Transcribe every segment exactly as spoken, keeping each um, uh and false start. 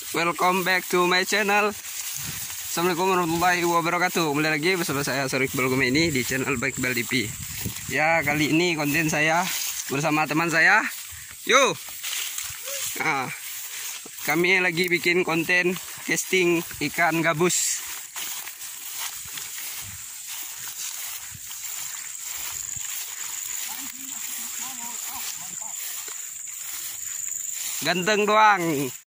welcome back to my channel. Assalamualaikum warahmatullahi wabarakatuh. Kembali lagi bersama saya Syahrul Iqbal Khomeini di channel Baik Iqbal T V. Ya, kali ini konten saya bersama teman saya. Yuk. Nah, kami lagi bikin konten casting ikan gabus. Ganteng doang.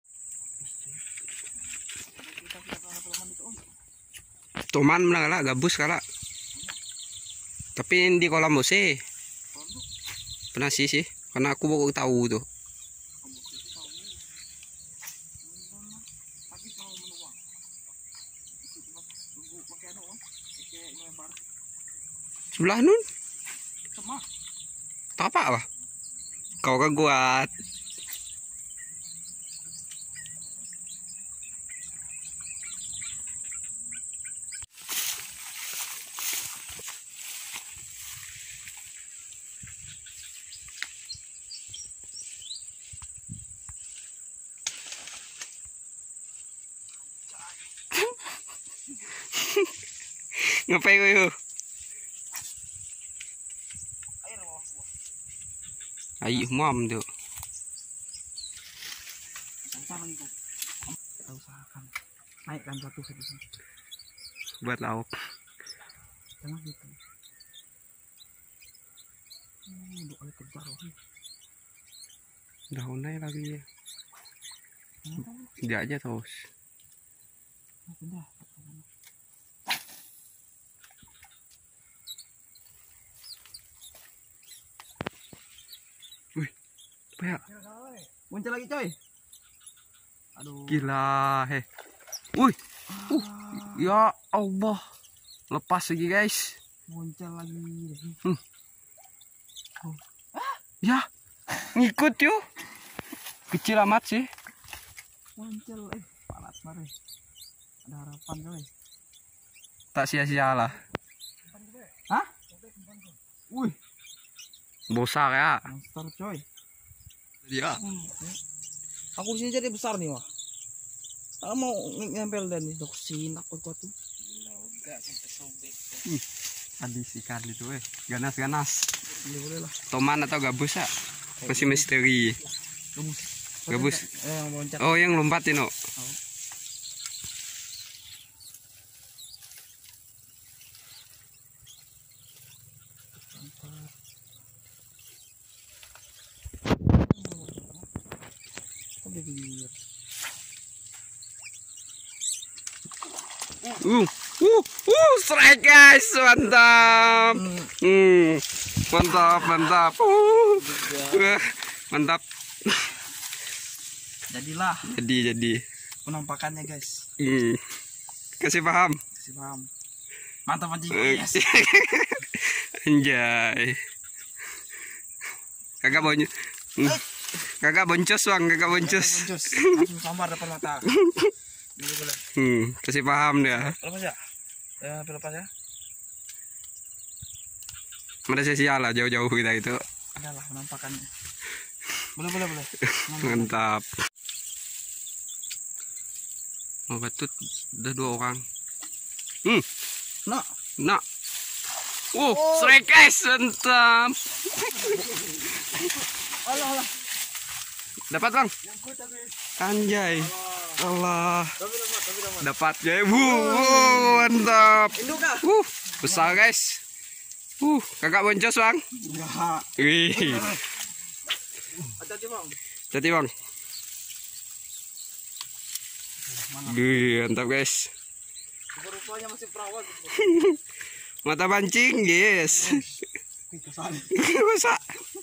Toman mana kala gabus kala. Tapi di kolam bose. Pernah sih sih, karena aku baru tahu tuh. Sebelah nun. Tak apa lah. Kau kan kuat. Ngapain kau yuk? Ayo mam tuh. Kita usahakan naikkan satu satu Buat lauk. jangan gitu. Hmm, dua kali kejar loh. Daunnya lagi ya. Hmm, Dia aja terus. pindah. Wih, apa ya? Muncul lagi coy. Aduh. Gila, heh. Wih, uh, ya Allah, lepas lagi guys. Muncul lagi. Hmm. Oh. Ya, ngikut yuk. Kecil amat sih. Muncul, eh, panas mari. Ada harapan coy. Tak sia-sia lah. Hah? Wih, Besar ya. monster coy. Iya. Hmm. Aku di sini jadi besar nih wah. Aku mau ngempel dan nih dok sinak aku tuh. Tadi ikan itu eh ganas-ganas. Boleh boleh lah. Toman atau gabus ya? Masih misteri. Gabus. Gabus. Eh, yang loncat. Oh, yang lompatin oh. Uh, uh, uh, strike guys, mantap. Hmm, mantap, mantap. Uh, uh, mantap. Jadilah Jadi, jadi. penampakannya guys. Hmm. Kasih paham. Kasih paham. Mantap anjing. Eh, Yes. Anjay. Kagak boncos. Kagak boncos bang, kagak boncos. Boncos. Langsung sambar depan mata. Boleh boleh. Hmm, kasih paham dia. Lepas ya. Ya, lepas ya. Mana sia lah jauh-jauh kita itu. Adalah penampakannya. Boleh boleh boleh. Mantap. Oh, batut udah dua orang. Hmm, Nah, nak. Uh, strike guys, mantap. alah alah. Dapat bang. Anjay. Allah. Dapat ya. Wuh, mantap. Induk kah? Uh, besar guys. Uh, kakak boncos bang. Enggak. Wih, Hati-hati bang. jadi bang. Wih, mantap guys. Rupanya masih perawat. Mata pancing guys. Masa?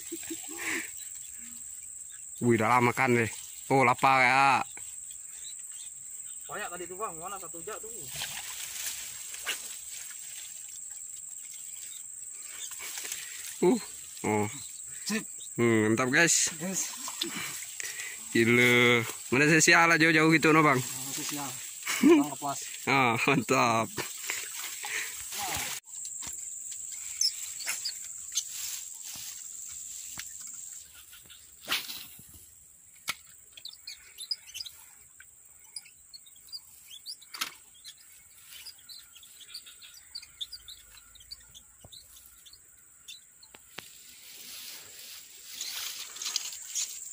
Wih, udah lama kan deh. Oh, lapar ya. Banyak tadi tuh bang, mana satu jak tuh. Uh, oh. Hmm, mantap guys. Yes. Gila. Mana sia lah jauh-jauh gitu no bang. Sial. Bang lepas. Ah, mantap.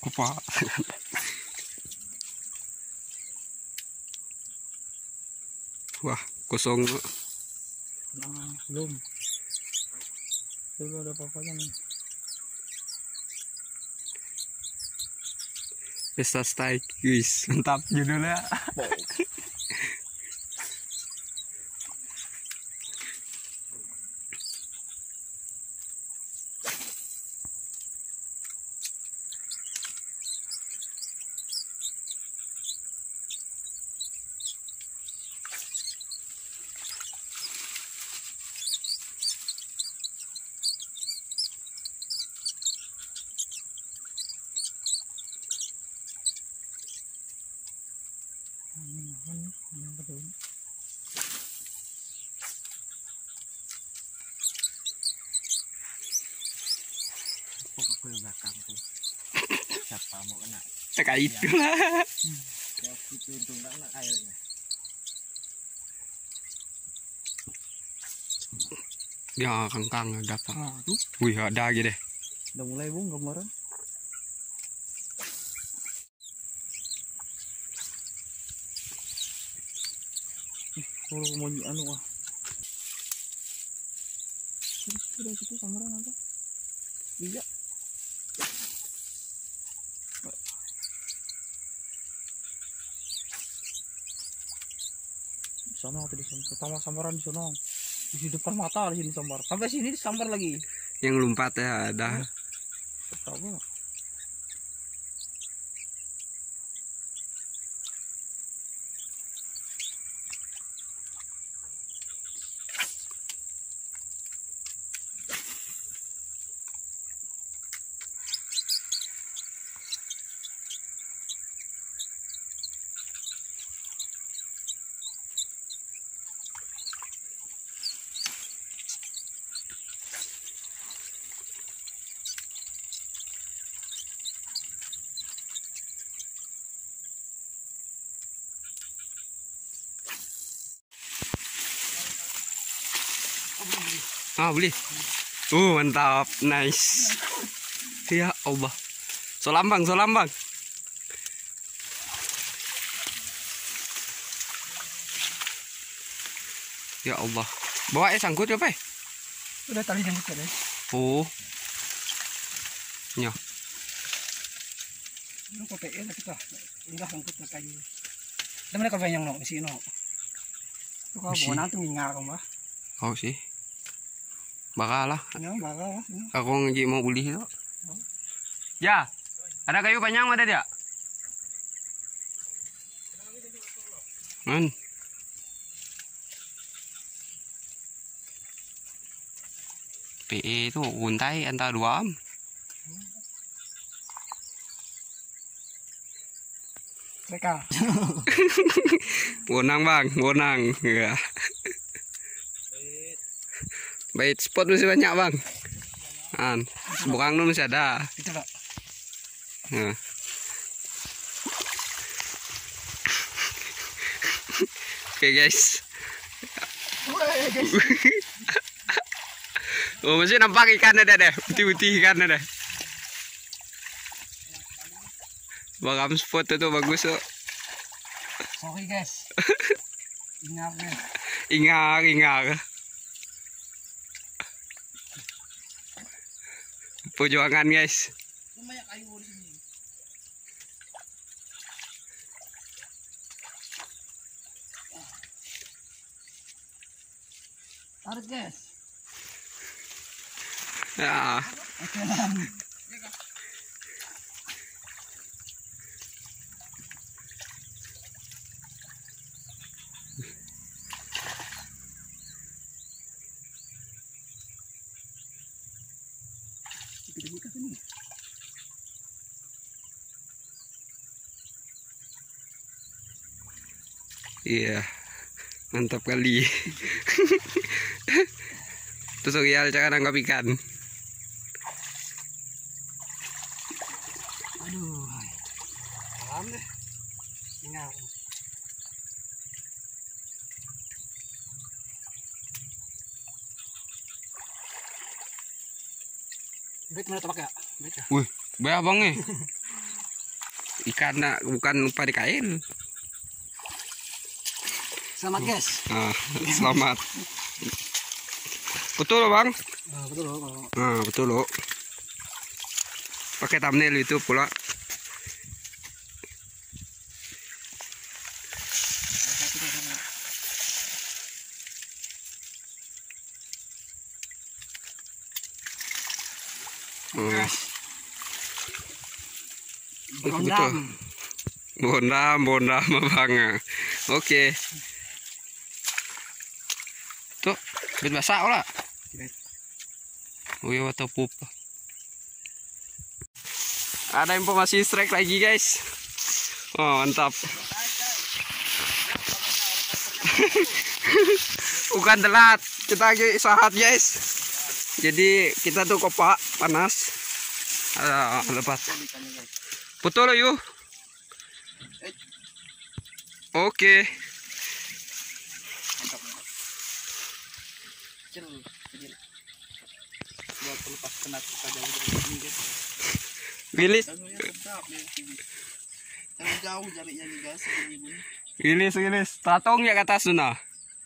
Kupa. Wah, kosong. Nah, belum. Belum ada apa-apanya nih. Pesta steak, guys. Mantap judulnya. Aku yang belakang tuh. Siapa mau kena? Kayak itu lah. Ya itu untung kena airnya. Ya kangkang ada apa? Ah, tuh. Wih, ada gitu deh. Udah mulai bung gambaran. Kalau mau anu ah. Sudah situ kamera apa? Iya. Di sana tadi pertama sambaran di sana. Di depan mata di sini sambar. Sampai sini disambar lagi. Yang lompat ya ada. Pertama. Ah, beli. Uh, mantap. Nice. Ya Allah. Solambang, solambang. Ya Allah. Bawa eh sangkut ya, Pak? Udah tali jemput ya deh. Oh. Nya. Ini kok P E lah kita. Enggak sangkut ke kayu. Dan mereka banyak no di sini no. Kok bawa nanti ngingar kok, Mbah. Oh sih. Bakal lah. Ya, bakal lah. Aku ngaji mau beli itu. Ya. Ada kayu panjang ada dia? Man. P E itu untai antara dua am. Mereka. Bonang bang, bonang. Ya. Baik spot masih banyak bang. An, sebukang lu masih ada. Itu lah. Nah. Oke guys. Oh masih nampak ikan ada deh, putih-putih ikan ada. Bakam spot itu bagus tuh. Oke guys. Ingat ya. Ingat, ingat. Perjuangan guys. Banyak kayu di sini. Tarik guys. Ya. Oke lah. Iya, mantap kali. Tutorial cara nangkap ikan. Aduh. Paham deh. Ingat. Bait mana tabak ya? Bait ya. Wih, banyak bang nih. Ikan nak bukan lupa di kail. Selamat guys. Ah, selamat. Betul loh bang. Nah, betul loh. Kalau Nah betul loh. Pakai thumbnail itu pula. Hmm. berondam. Bondam, bondam bang. Oke. Tuh, bet basah olah. Oh iya, atau pup. Ada informasi strike lagi guys. Oh mantap. Bukan telat, kita lagi istirahat guys. Jadi kita tuh kopak panas. Ada lepas. Betul loh yuk. Oke. Wilis. Jauh jaraknya nih guys. Wilis, wilis. Tatong ya kata Suna.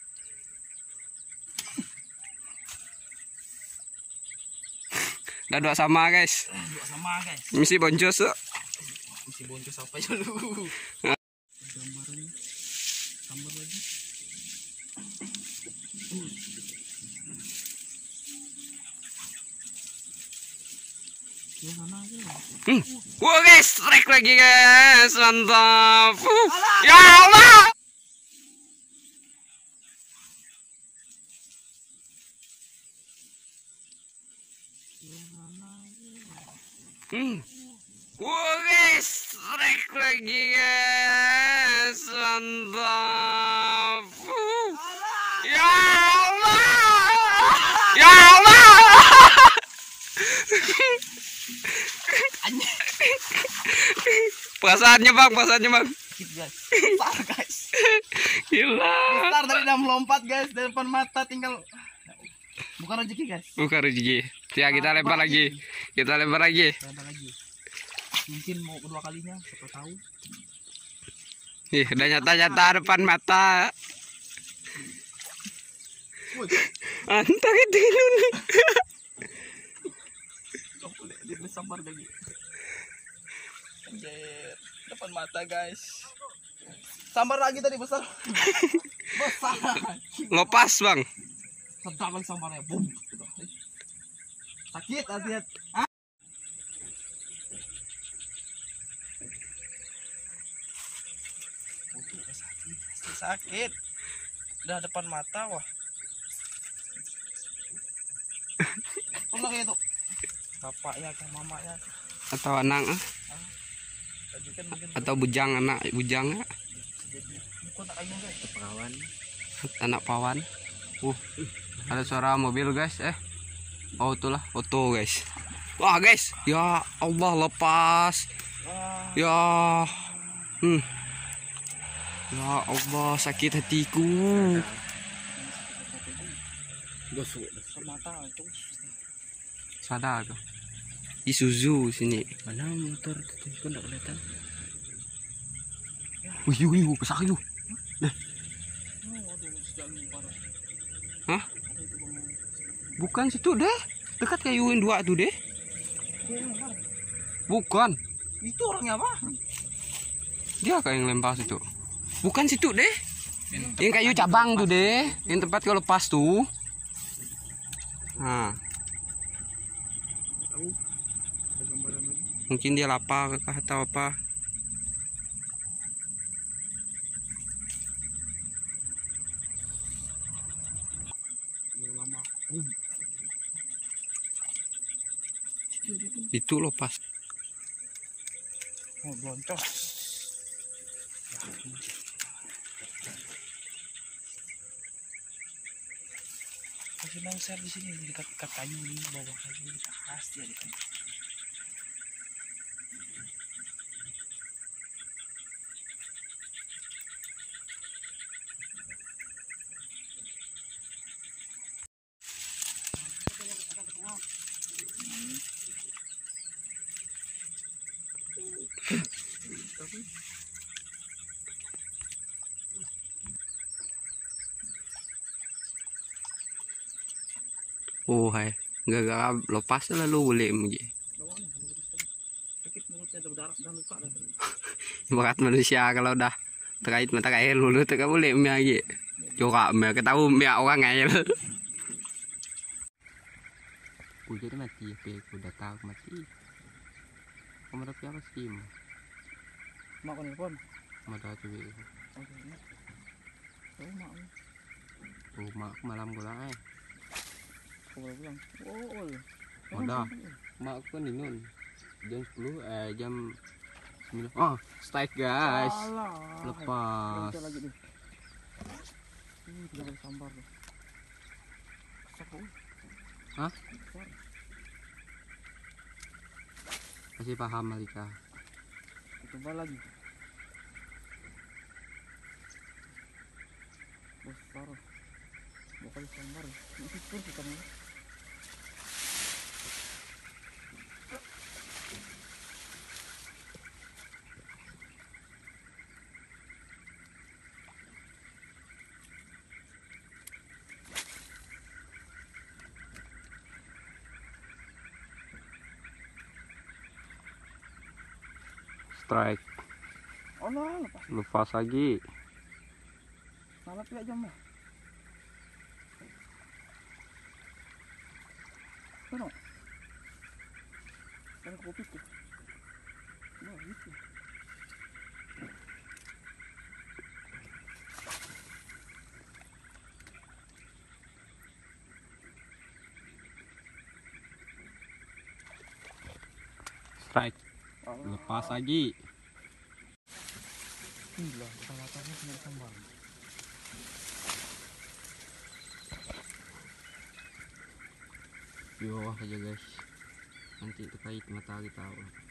Udah dua sama guys. Dua sama guys. Misi boncos tuh. Misi boncos apa dulu? Gambarnya. Gambar lagi. Hmm. Wah guys, strike lagi guys, mantap. Uh. Ya Allah. Hmm. Wah guys, strike lagi guys, mantap. Uh. Ya Allah. Ya Allah. Perasaannya bang, perasaannya bang. Guys, besar guys. Gila. Besar dari dalam melompat guys, dari depan mata tinggal. Bukan rezeki guys. Bukan rezeki. Ya kita lempar lagi. Kita lempar lagi. Lempar lagi. Mungkin mau kedua kalinya, siapa tahu. Ih, udah nyata-nyata depan mata. Antang itu ini. Dia sambar lagi. Anjir, depan mata guys. Sambar lagi tadi besar. Besar. Lepas bang. Sedap lagi sambarnya. Boom. Sakit hati-hati. Ah. Sakit. Sakit. Udah depan mata wah. Tolong ya tuh. Bapaknya ke mamanya. Atau anak ah. Atau bujang anak bujang ya. Perawan. Anak pawan. Uh, ada suara mobil guys. Eh, oh itulah foto guys. Wah guys, ya Allah lepas. Ya, hmm. Ya Allah sakit hatiku. Gosok. Mata itu. Sadar tuh. Isuzu sini. Mana motor itu kan enggak kelihatan. Wih, wih, wih, besar itu. Nah. Hah? Bukan situ deh. Dekat kayak Yuin dua tuh deh. Bukan. Itu orangnya apa? Dia kayak yang lempar situ. Bukan situ deh. Yang kayu cabang tuh deh. Yang tempat kalau lepas tuh. Nah. Mungkin dia lapar atau apa. Itu lepas. Oh, boncos. Masih bangsa di sini dekat dekat kayu ini, bawah kayu ini pasti ada kan. Oh hai, gara-gara lepas lalu boleh mungkin. Sakit mulutnya berdarah dan luka dah. Bakat manusia kalau dah terkait mata air lulu tak boleh mie lagi. Coba mie ketahu mie orang ngayal. Ku jadi mati, pe ku dah tahu mati. Kamu tapi apa sih? Mak kau nelfon. Mata cuy. Oh mak. Oh mak malam gula eh. Kau baru bilang. Oh. Udah. Mak aku kan dinun. Jam sepuluh eh jam sembilan. Oh, strike guys. Lepas. Lagi nih. Ini tidak boleh sambar tuh. Sapu. Hah? Masih paham Malika. Coba lagi. Besar. Bukan sambar. Ini pun kita nih. Strike. Oh no, lepas. Lepas lagi. Salah pihak jam lah. Tengok. Kan kopi tuh. Nah, gitu. Strike. Lepas lagi. Gila, salatannya cuma sambar. Di bawah aja guys. Nanti terkait mata kita.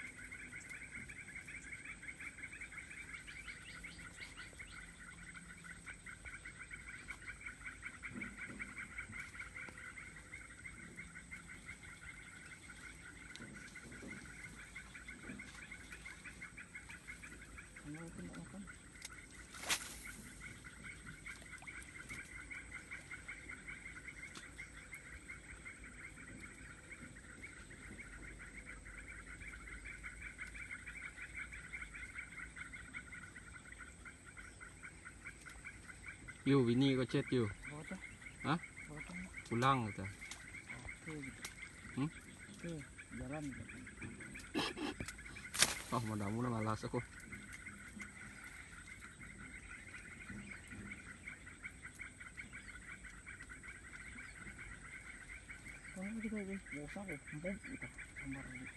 Yuk, ini kau chat yuk. Hah? Pulang kata. Hmm? Oke, jalan. Oh, mudah-mudahan malas aku. Kalau kita guys, bosan kok, empuk kita sambar lagi.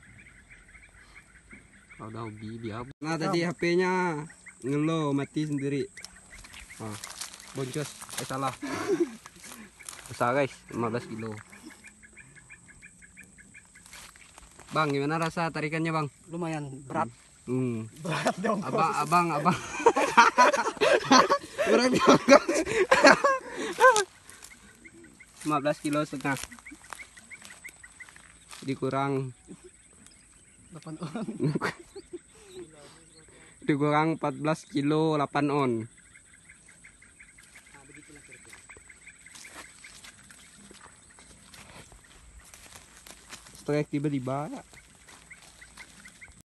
Kalau udah hobi biar. Nah tadi H P-nya ngelow mati sendiri. Oh, boncos, eh salah. Besar guys, lima belas kilo. Bang, gimana rasa tarikannya bang? Lumayan berat. Hmm. Berat dong. Abang, abang, abang. Berat dong. lima belas kilo setengah. Dikurang delapan on. Dikurang empat belas kilo delapan on. Strike tiba-tiba.